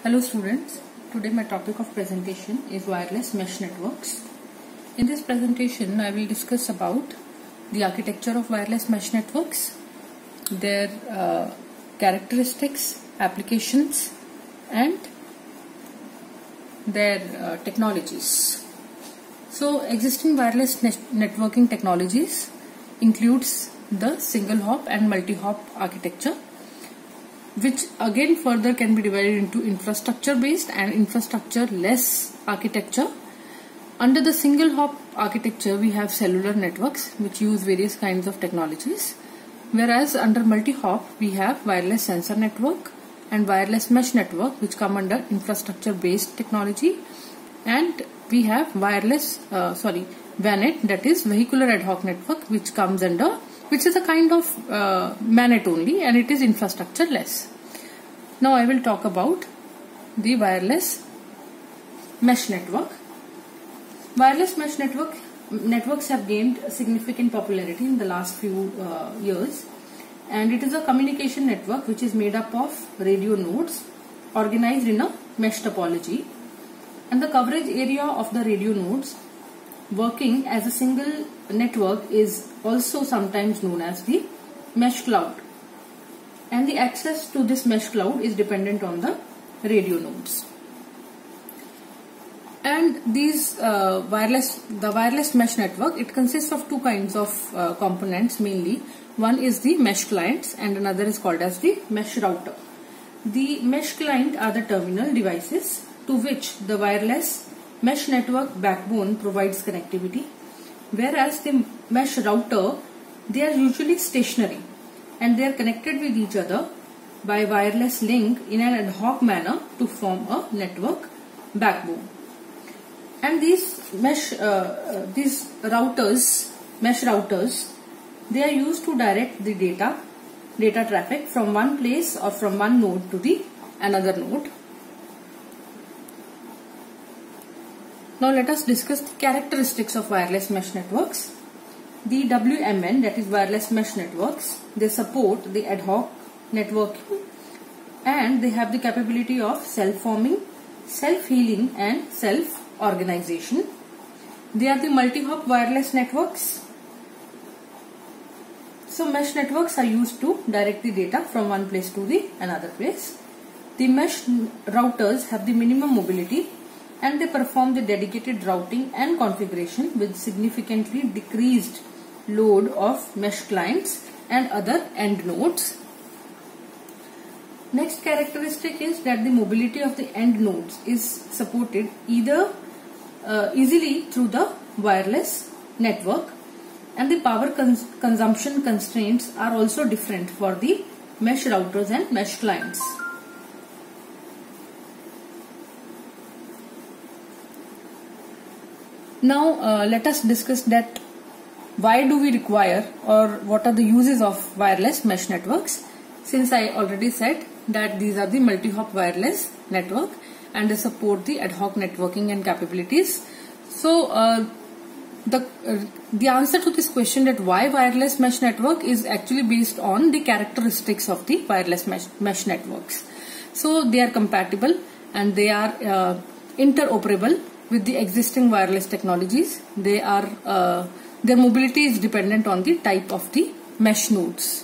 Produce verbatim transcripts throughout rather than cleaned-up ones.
Hello students, today my topic of presentation is wireless mesh networks. In this presentation I will discuss about the architecture of wireless mesh networks, their uh, characteristics, applications and their uh, technologies. So existing wireless net networking technologies includes the single hop and multi-hop architecture, which again further can be divided into infrastructure based and infrastructure less architecture. Under the single hop architecture we have cellular networks which use various kinds of technologies, whereas under multi-hop we have wireless sensor network and wireless mesh network which come under infrastructure based technology, and we have wireless uh, sorry V A N E T, that is vehicular ad hoc network, which comes under which is a kind of uh, M A N E T only, and it is infrastructure less. Now I will talk about the wireless mesh network. Wireless mesh network networks have gained significant popularity in the last few uh, years, and it is a communication network which is made up of radio nodes organized in a mesh topology, and the coverage area of the radio nodes working as a single network is also sometimes known as the mesh cloud, and the access to this mesh cloud is dependent on the radio nodes. And these uh, wireless the wireless mesh network, it consists of two kinds of uh, components mainly. One is the mesh clients and another is called as the mesh router. The mesh client are the terminal devices to which the wireless mesh network backbone provides connectivity, whereas the mesh router, they are usually stationary and they are connected with each other by wireless link in an ad hoc manner to form a network backbone. And these mesh uh, uh, these routers, mesh routers, they are used to direct the data data traffic from one place or from one node to the another node. Now let us discuss the characteristics of wireless mesh networks. The W M N, that is wireless mesh networks, they support the ad hoc networking and they have the capability of self-forming, self-healing and self-organization. They are the multi-hop wireless networks. So mesh networks are used to direct the data from one place to the another place. The mesh routers have the minimum mobility and they perform the dedicated routing and configuration with significantly decreased load of mesh clients and other end nodes. Next characteristic is that the mobility of the end nodes is supported either uh, easily through the wireless network, and the power cons consumption constraints are also different for the mesh routers and mesh clients. Now uh, let us discuss that why do we require or what are the uses of wireless mesh networks. Since I already said that these are the multi-hop wireless network and they support the ad hoc networking and capabilities. So uh, the uh, the answer to this question, that why wireless mesh network, is actually based on the characteristics of the wireless mesh, mesh networks. So they are compatible and they are uh, interoperable with the existing wireless technologies. They are uh, their mobility is dependent on the type of the mesh nodes.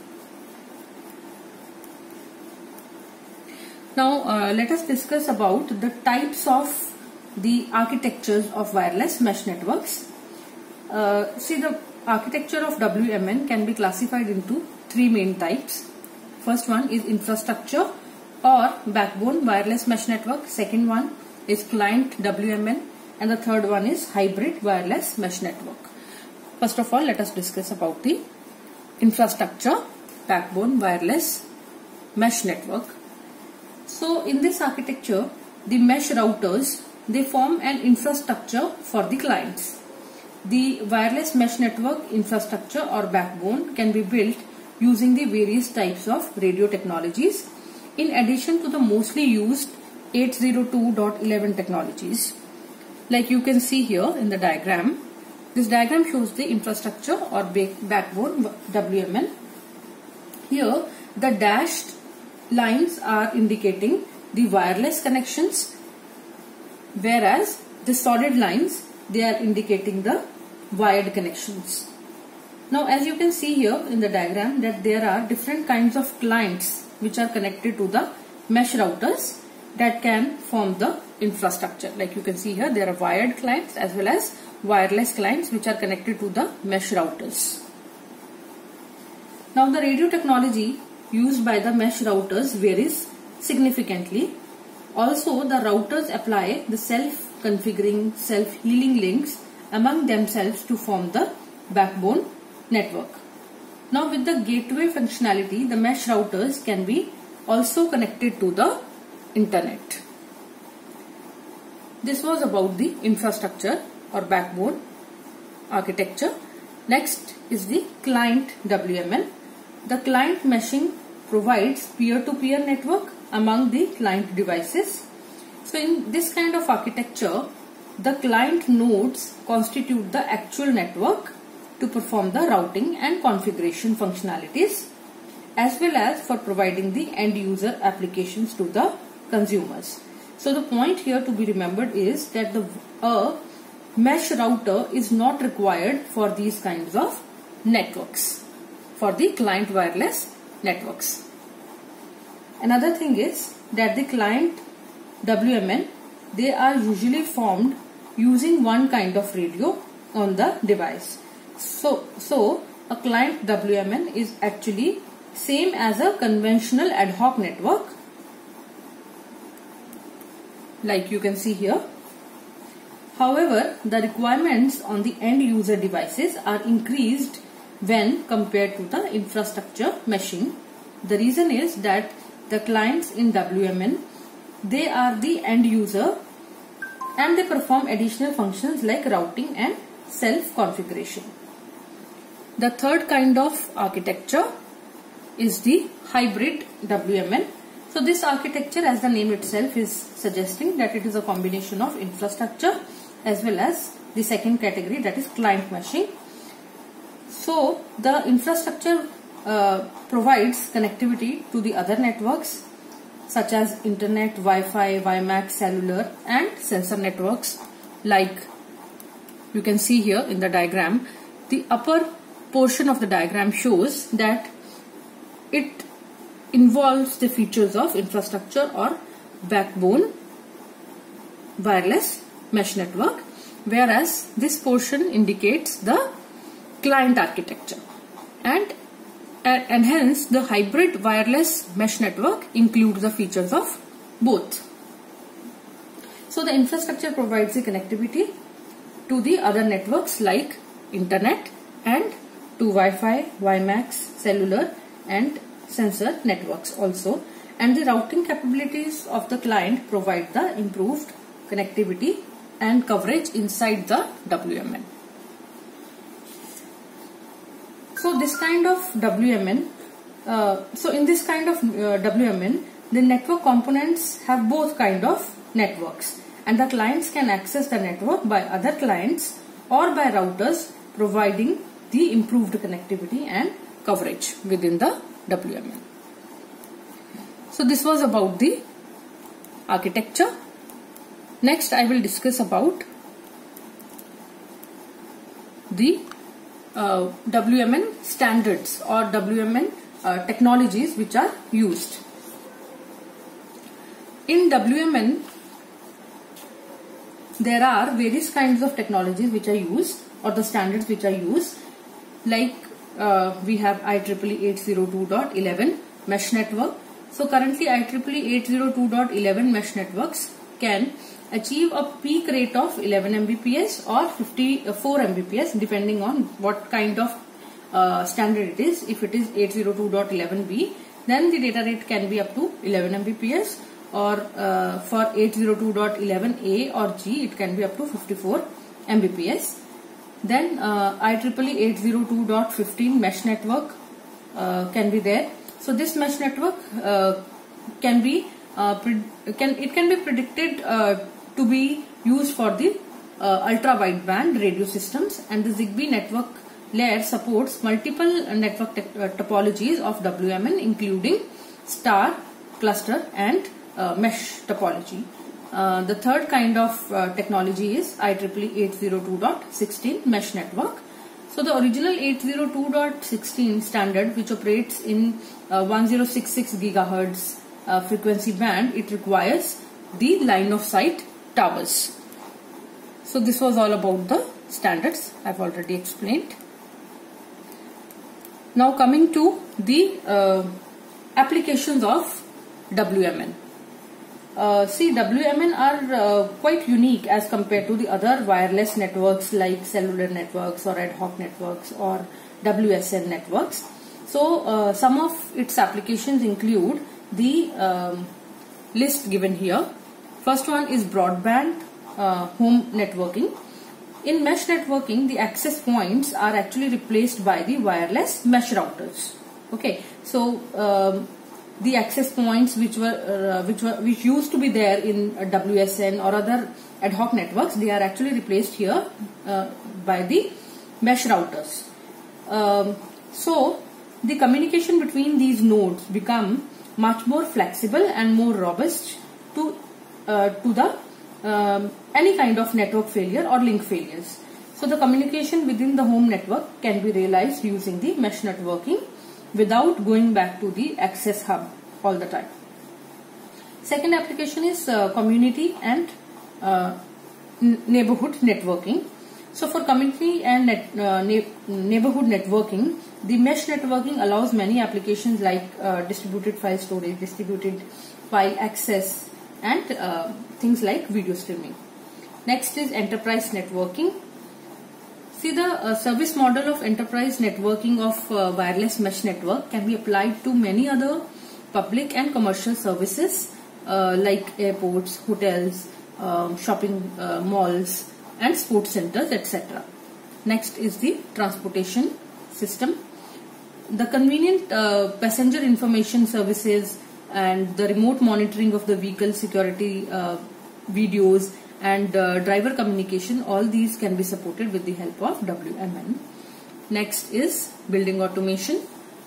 Now uh, let us discuss about the types of the architectures of wireless mesh networks. Uh, see, the architecture of W M N can be classified into three main types. First one is infrastructure or backbone wireless mesh network. Second one is client W M N, and the third one is hybrid wireless mesh network. First of all, let us discuss about the infrastructure backbone wireless mesh network. So in this architecture, the mesh routers, they form an infrastructure for the clients. The wireless mesh network infrastructure or backbone can be built using the various types of radio technologies in addition to the mostly used eight oh two dot eleven technologies. Like you can see here in the diagram, this diagram shows the infrastructure or backbone W M N. Here the dashed lines are indicating the wireless connections, whereas the solid lines, they are indicating the wired connections. Now as you can see here in the diagram that there are different kinds of clients which are connected to the mesh routers that can form the infrastructure. Like you can see here, there are wired clients as well as wireless clients which are connected to the mesh routers. Now the radio technology used by the mesh routers varies significantly. Also the routers apply the self-configuring, self-healing links among themselves to form the backbone network. Now with the gateway functionality, the mesh routers can be also connected to the internet. This was about the infrastructure or backbone architecture. Next is the client W M N. The client meshing provides peer-to-peer network among the client devices. So in this kind of architecture, the client nodes constitute the actual network to perform the routing and configuration functionalities, as well as for providing the end user applications to the consumers. So the point here to be remembered is that the uh, mesh router is not required for these kinds of networks, for the client wireless networks. Another thing is that the client W M N, they are usually formed using one kind of radio on the device. So, so a client W M N is actually same as a conventional ad hoc network, like you can see here. However, the requirements on the end user devices are increased when compared to the infrastructure meshing. The reason is that the clients in W M N, they are the end user and they perform additional functions like routing and self-configuration. The third kind of architecture is the hybrid W M N. So this architecture, as the name itself is suggesting, that it is a combination of infrastructure as well as the second category, that is client meshing. So the infrastructure uh, provides connectivity to the other networks such as internet, Wi-Fi, WiMAX, cellular and sensor networks. Like you can see here in the diagram, the upper portion of the diagram shows that it involves the features of infrastructure or backbone wireless mesh network, whereas this portion indicates the client architecture, and and hence the hybrid wireless mesh network includes the features of both. So the infrastructure provides the connectivity to the other networks like internet and to Wi-Fi, WiMAX, cellular and sensor networks also, and the routing capabilities of the client provide the improved connectivity and coverage inside the W M N. So this kind of W M N, uh, so in this kind of uh, W M N, the network components have both kind of networks, and the clients can access the network by other clients or by routers, providing the improved connectivity and coverage within the W M N. So this was about the architecture. Next I will discuss about the uh, W M N standards or W M N uh, technologies which are used. In W M N there are various kinds of technologies which are used, or the standards which are used, like uh, we have I triple E eight oh two dot eleven mesh network. So currently I triple E eight oh two dot eleven mesh networks can achieve a peak rate of eleven megabits per second or fifty-four megabits per second depending on what kind of uh, standard it is. If it is eight oh two dot eleven B, then the data rate can be up to eleven megabits per second, or uh, for eight oh two dot eleven A or G it can be up to fifty-four megabits per second. Then uh, I triple E eight oh two dot fifteen mesh network uh, can be there. So this mesh network uh, can be uh, can it can be predicted uh, to be used for the uh, ultra wideband radio systems, and the Zigbee network layer supports multiple network uh, topologies of W M N, including star, cluster and uh, mesh topology. Uh, the third kind of uh, technology is I triple E eight oh two dot sixteen mesh network. So the original eight oh two dot sixteen standard, which operates in uh, one thousand sixty-six gigahertz uh, frequency band, it requires the line of sight towers. So this was all about the standards I've already explained. Now coming to the uh, applications of W M N. Uh, see, W M N are uh, quite unique as compared to the other wireless networks like cellular networks or ad hoc networks or W S N networks. So uh, some of its applications include the um, list given here. First one is broadband uh, home networking. In mesh networking, the access points are actually replaced by the wireless mesh routers. Okay, so um, the access points which were uh, which were which used to be there in uh, W S N or other ad hoc networks, they are actually replaced here uh, by the mesh routers. Um, so the communication between these nodes become much more flexible and more robust to uh, to the um, any kind of network failure or link failures. So the communication within the home network can be realized using the mesh networking without going back to the access hub all the time. Second application is uh, community and uh, neighborhood networking. So for community and net, uh, na neighborhood networking, the mesh networking allows many applications like uh, distributed file storage, distributed file access, and uh, things like video streaming. Next is enterprise networking. See, the uh, service model of enterprise networking of uh, wireless mesh network can be applied to many other public and commercial services uh, like airports, hotels, um, shopping uh, malls and sports centers, et cetera. Next is the transportation system. The convenient uh, passenger information services and the remote monitoring of the vehicle security uh, videos and uh, driver communication, all these can be supported with the help of W M N. Next is building automation.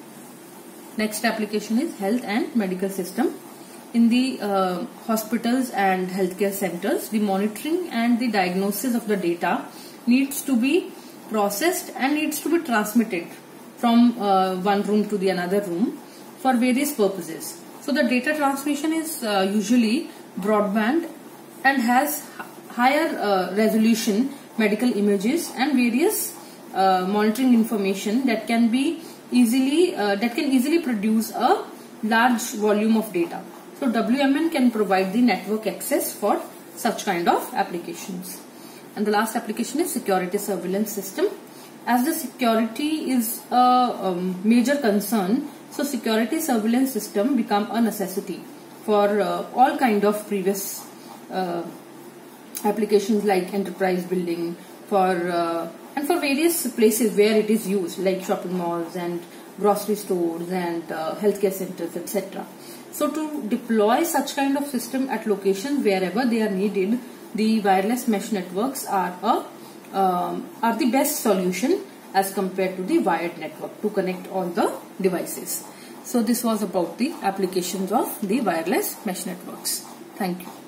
Next application is health and medical system. In the uh, hospitals and healthcare centers, the monitoring and the diagnosis of the data needs to be processed and needs to be transmitted from uh, one room to the another room for various purposes. So the data transmission is uh, usually broadband and has higher uh, resolution medical images and various uh, monitoring information that can be easily uh, that can easily produce a large volume of data. So W M N can provide the network access for such kind of applications. And the last application is security surveillance system. As the security is a um, major concern, so security surveillance system become a necessity for uh, all kind of previous uh, applications like enterprise building, for uh, and for various places where it is used like shopping malls and grocery stores and uh, healthcare centers, et cetera. So to deploy such kind of system at locations wherever they are needed, the wireless mesh networks are a um, are the best solution as compared to the wired network to connect all the devices. So this was about the applications of the wireless mesh networks. Thank you.